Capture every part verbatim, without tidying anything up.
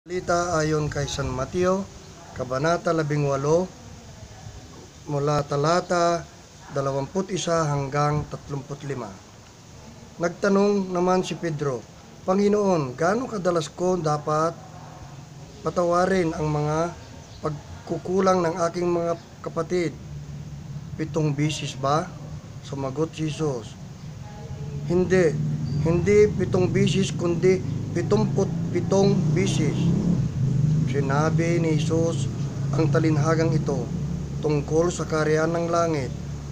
Salita ayon kay San Mateo, Kabanata labing walo, mula talata dalawamput isa hanggang tatlumput lima. Nagtanong naman si Pedro, Panginoon, gaano kadalas ko dapat patawarin ang mga pagkukulang ng aking mga kapatid? Pitong bisis ba? Sumagot si Jesus, Hindi, hindi pitong bisis kundi pitumput pitong bisis. Sinabi ni Jesus ang talinhagang ito tungkol sa kaharian ng langit.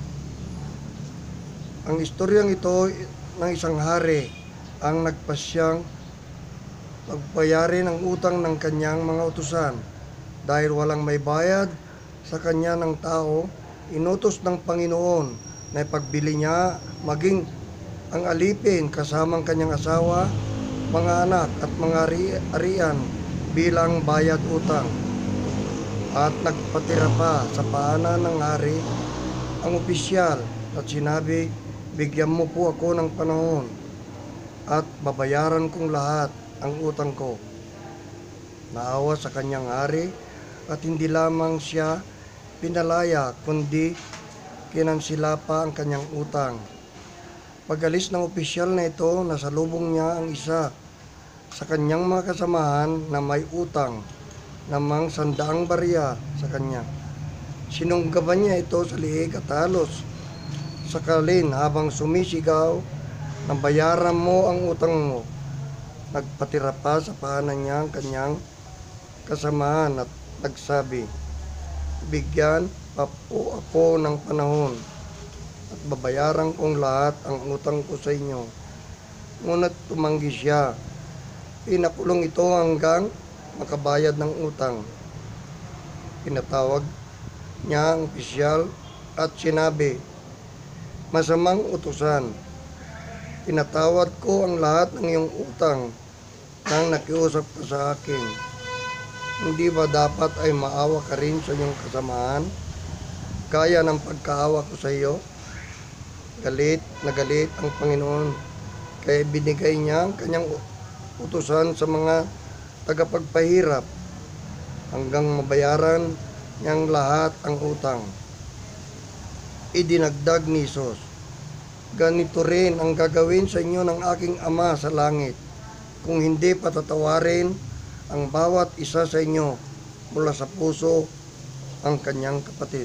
Ang istoryang ito ng isang hari ang nagpasyang pagbayarin ang utang ng kanyang mga utusan. Dahil walang may bayad sa kanya ng tao, inutos ng Panginoon na ipagbili niya maging ang alipin kasamang kanyang asawa, mga anak at mga ari-arian bilang bayad utang. At nagpatira pa sa paanan ng hari ang opisyal at sinabi, bigyan mo po ako ng panahon at babayaran kong lahat ang utang ko. Naawa sa kanyang hari at hindi lamang siya pinalaya kundi kinansila pa ang kanyang utang. Pag-alis ng opisyal na ito, nasalubong niya ang isa sa kanyang mga kasamahan na may utang namang sandaang barya sa kanya. Sinunggaban niya ito sa liig at halos sakalin habang sumisigaw na bayaran mo ang utang mo. Nagpatira pa sa paanan niya ang kanyang kasamahan at nagsabi, bigyan pa po ako ng panahon at babayaran kong lahat ang utang ko sa inyo. Ngunit tumanggi siya. Pinakulong ito hanggang makabayad ng utang. Pinatawag niya ang opisyal at sinabi, masamang utusan, pinatawad ko ang lahat ng iyong utang nang nakiusap ka sa akin. Hindi ba dapat ay maawa ka rin sa iyong kasamahan, gaya ng pagkaawa ko sa iyo? Galit na galit ang Panginoon, kaya binigay niya ang kanyang utusan sa mga tagapagpahirap hanggang mabayaran niyang lahat ang utang. Idinagdag ni Jesus, ganito rin ang gagawin sa inyo ng aking Ama sa langit, kung hindi patatawarin ang bawat isa sa inyo mula sa puso ang kanyang kapatid.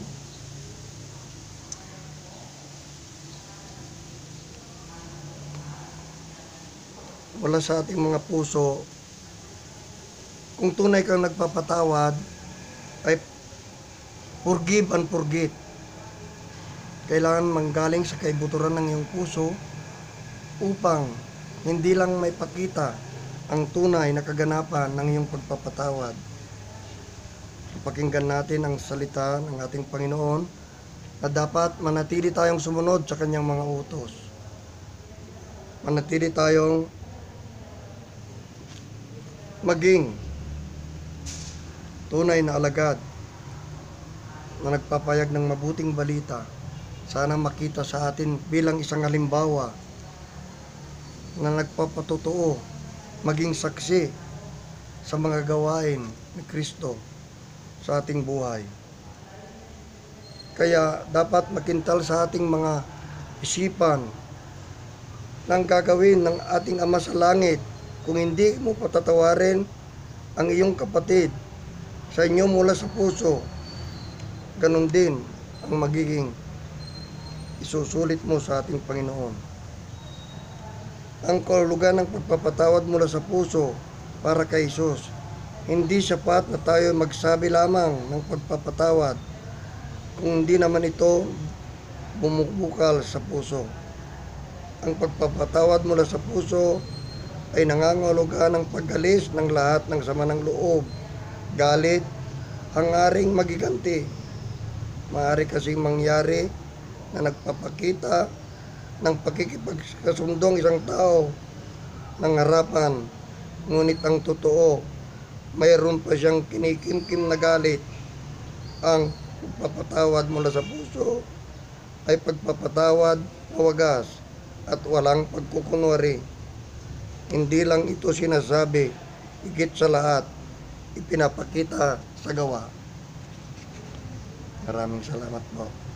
Wala sa ating mga puso, kung tunay kang nagpapatawad, ay forgive and forget. Kailangan manggaling sa kaibuturan ng iyong puso upang hindi lang may pakita ang tunay na kaganapan ng iyong pagpapatawad. Pakinggan natin ang salita ng ating Panginoon na dapat manatili tayong sumunod sa kanyang mga utos. Manatili tayong maging tunay na alagad na nagpapayag ng mabuting balita. Sana makita sa atin bilang isang halimbawa na nagpapatotoo, maging saksi sa mga gawain ni Kristo sa ating buhay. Kaya dapat makintal sa ating mga isipan ng gagawin ng ating Ama sa Langit. Kung hindi mo patatawarin ang iyong kapatid sa inyo mula sa puso, ganun din ang magiging isusulit mo sa ating Panginoon. Ang kahulugan ng pagpapatawad mula sa puso para kay Jesus, hindi sapat na tayo magsabi lamang ng pagpapatawad kung hindi naman ito bumubukal sa puso. Ang pagpapatawad mula sa puso ay nangangahulugan ng pag-alis ng lahat ng sama ng loob, galit, hangaring magiganti. Maaari kasing mangyari na nagpapakita ng pakikipagkasundong isang tao ng harapan, ngunit ang totoo, mayroon pa siyang kinikimkim na galit. Ang pagpapatawad mula sa puso ay pagpapatawad na wagas at walang pagkukunwari. Hindi lang ito sinasabi, higit sa lahat, ipinapakita sa gawa. Maraming salamat po.